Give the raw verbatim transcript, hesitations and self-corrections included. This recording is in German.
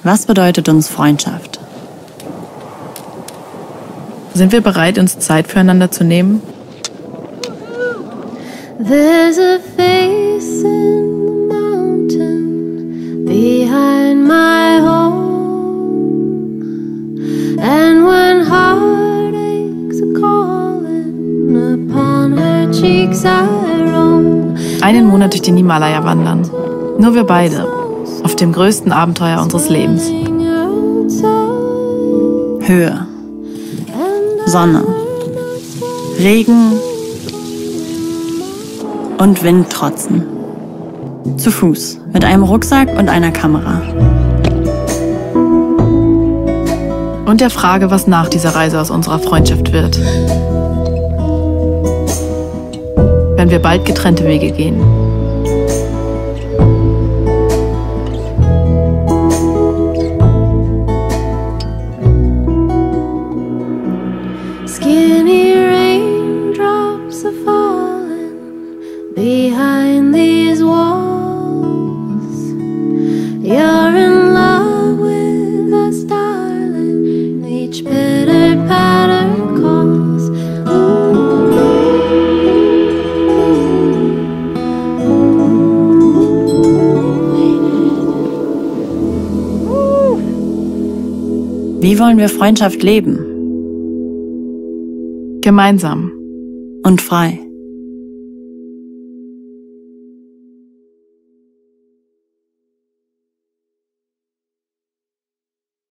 Was bedeutet uns Freundschaft? Sind wir bereit, uns Zeit füreinander zu nehmen? There's a face in the mountain behind my home, and when heartaches are calling upon her cheeks I roam. Einen Monat durch den Himalaya wandern. Nur wir beide. Auf dem größten Abenteuer unseres Lebens. Höhe, Sonne, Regen und Wind trotzen. Zu Fuß, mit einem Rucksack und einer Kamera. Und der Frage, was nach dieser Reise aus unserer Freundschaft wird. Wenn wir bald getrennte Wege gehen. Skinny raindrops are falling behind these walls. You're in love with us, darling. Each pitter patter calls. Wie wollen wir Freundschaft leben? Gemeinsam. Und frei.